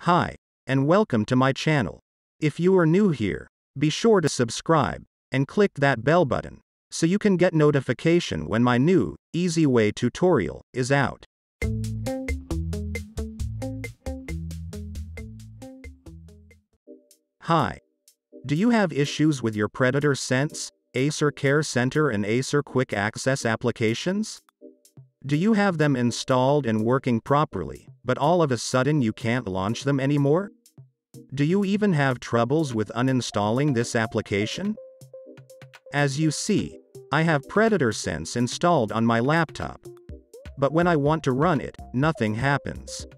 Hi, and welcome to my channel. If you are new here, be sure to subscribe, and click that bell button, so you can get notification when my new, easy way tutorial is out. Hi. Do you have issues with your Predator Sense, Acer Care Center and Acer Quick Access applications? Do you have them installed and working properly, but all of a sudden you can't launch them anymore? Do you even have troubles with uninstalling this application? As you see, I have Predator Sense installed on my laptop. But when I want to run it, nothing happens.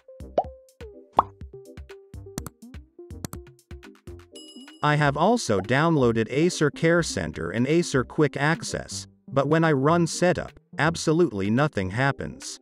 I have also downloaded Acer Care Center and Acer Quick Access, but when I run setup, absolutely nothing happens.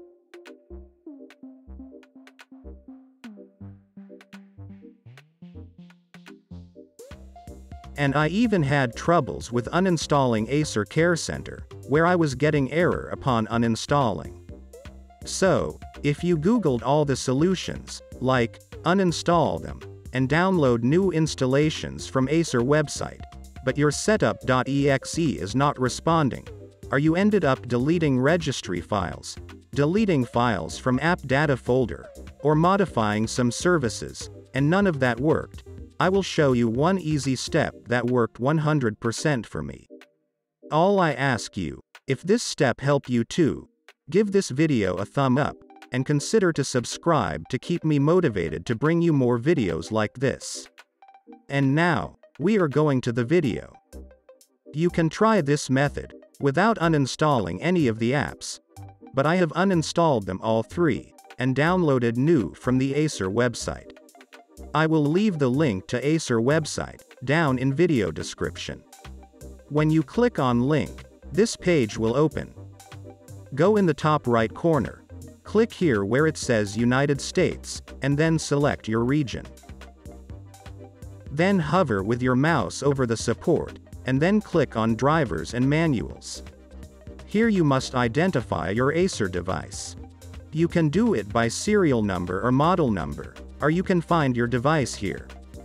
And I even had troubles with uninstalling Acer Care Center, where I was getting error upon uninstalling. So, if you Googled all the solutions, like, uninstall them, and download new installations from Acer website, but your setup.exe is not responding, or you ended up deleting registry files, deleting files from app data folder, or modifying some services, and none of that worked, I will show you one easy step that worked 100% for me. All I ask you, if this step helped you too, give this video a thumb up, and consider to subscribe to keep me motivated to bring you more videos like this. And now, we are going to the video. You can try this method, without uninstalling any of the apps. But I have uninstalled them all three, and downloaded new from the Acer website. I will leave the link to Acer website, down in video description. When you click on link, this page will open. Go in the top right corner. Click here where it says United States, and then select your region. Then hover with your mouse over the support, and then click on Drivers and Manuals. Here you must identify your Acer device. You can do it by serial number or model number, or you can find your device here.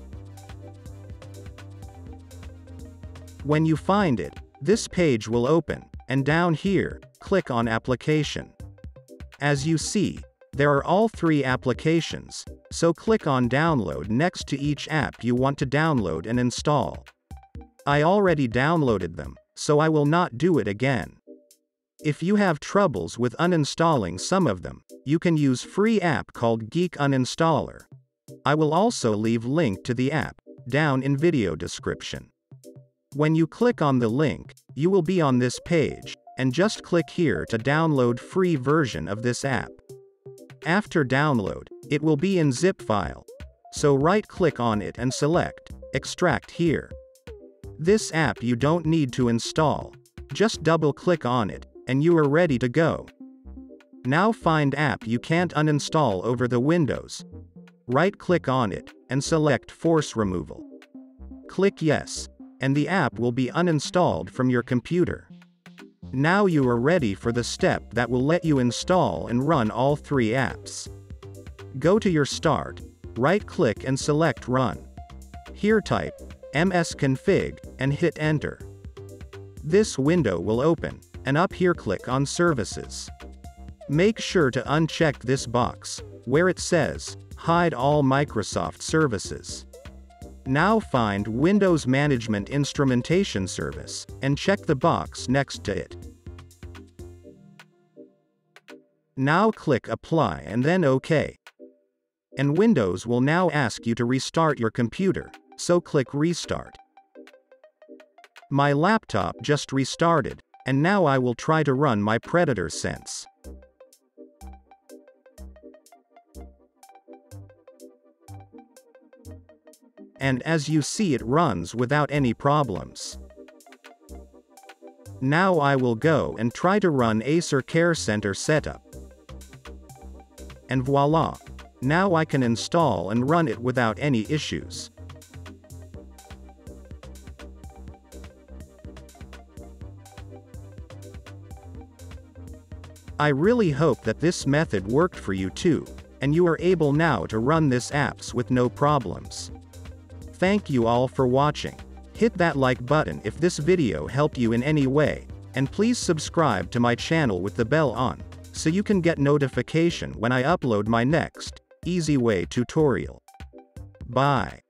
When you find it, this page will open, and down here, click on Application. As you see, there are all three applications, so click on Download next to each app you want to download and install. I already downloaded them, so I will not do it again. If you have troubles with uninstalling some of them, you can use free app called Geek Uninstaller. I will also leave link to the app, down in video description. When you click on the link, you will be on this page, and just click here to download free version of this app. After download, it will be in zip file. So right-click on it and select, Extract here. This app you don't need to install. Just double-click on it, and you are ready to go. Now find app you can't uninstall over the Windows. Right-click on it, and select Force Removal. Click Yes, and the app will be uninstalled from your computer. Now you are ready for the step that will let you install and run all three apps. Go to your Start, right-click and select Run. Here type msconfig, and hit Enter. This window will open, and up here click on Services. Make sure to uncheck this box, where it says, Hide all Microsoft services. Now find Windows Management Instrumentation Service, and check the box next to it. Now click Apply and then OK. And Windows will now ask you to restart your computer, so click Restart. My laptop just restarted, and now I will try to run my Predator Sense. And as you see, it runs without any problems. Now I will go and try to run Acer Care Center setup. And voila! Now I can install and run it without any issues. I really hope that this method worked for you too, and you are able now to run this apps with no problems. Thank you all for watching. Hit that like button if this video helped you in any way, and please subscribe to my channel with the bell on, so you can get notification when I upload my next easy way tutorial. Bye.